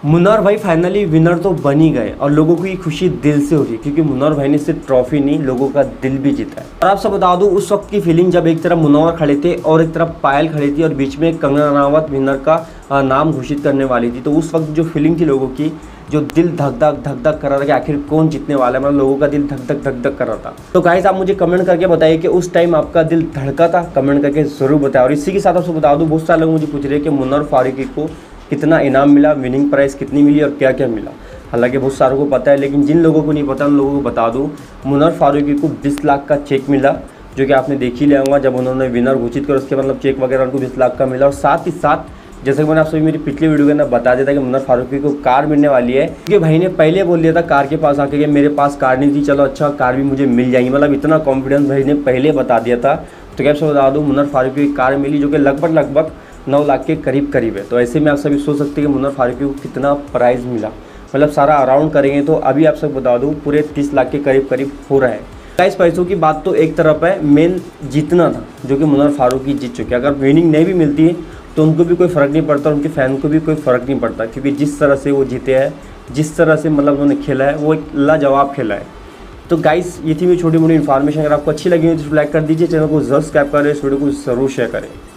मुन्नार भाई finally winner तो बन ही गए और लोगों की खुशी दिल से हो रही है क्योंकि मुन्नार भाई ने सिर्फ ट्रॉफी नहीं लोगों का दिल भी जीता है। और आप सब बता दूं उस वक्त की फीलिंग जब एक तरफ मुन्नार खड़े थे और एक तरफ पायल खड़ी थी और बीच में कंगना रनावत विनर का नाम घोषित करने वाली थी, तो उस वक्त जो फीलिंग थी लोगों की, जो दिल धक धक कर रहा था कि आखिर कौन जीतने वाला है, मतलब लोगों का दिल धक धक कर रहा था। तो गाइस आप मुझे कमेंट करके बताइए कि उस टाइम आपका दिल धड़का था, कमेंट करके जरूर बताएं। और इसी के साथ आपको बता दूं बहुत सारे लोग मुझे पूछ रहे हैं कि मुन्नार फारूकी को कितना इनाम मिला, विनिंग प्राइस कितनी मिली और क्या क्या मिला। हालांकि बहुत सारों को पता है, लेकिन जिन लोगों को नहीं पता उन लोगों को बता दूं, मुन्नार फारूकी को 20 लाख का चेक मिला, जो कि आपने देख ही लिया होगा जब उन्होंने विनर घोषित कर उसके मतलब चेक वगैरह उनको 20 लाख का मिला। और साथ ही साथ जैसे कि मैंने आप सभी मेरी पिछली वीडियो के अंदर बता दिया था कि मुन्नार फारूकी को कार मिलने वाली है, क्योंकि भाई ने पहले बोल दिया था कार के पास आके कि मेरे पास कार नहीं थी, चलो अच्छा कार भी मुझे मिल जाएगी, मतलब इतना कॉन्फिडेंस भाई ने पहले बता दिया था। तो क्या आपसे बता दूँ मुन्नार फारूकी की कार मिली जो कि लगभग 9 लाख के करीब है। तो ऐसे में आप सभी सोच सकते हैं कि मुन्नार फारूकी को कितना प्राइज़ मिला, मतलब सारा अराउंड करेंगे तो अभी आप सब बता दूँ पूरे 30 लाख के करीब हो रहा है। इस पैसों की बात तो एक तरफ है, मेन जीतना था जो कि मुन्नार फारूकी जीत चुके हैं। अगर विनिंग नहीं भी मिलती है तो उनको भी कोई फ़र्क नहीं पड़ता, उनके फ़ैन को भी कोई फ़र्क नहीं पड़ता, क्योंकि जिस तरह से वो जीते हैं, जिस तरह से मतलब उन्होंने खेला है वो एक लाजवाब खेला है। तो गाइस ये थी मेरी छोटी मोटी इन्फॉर्मेशन। अगर आपको अच्छी लगी हो तो लाइक कर दीजिए, चैनल को जरूर सब्सक्राइब करें, इस वीडियो को जरूर शेयर करें।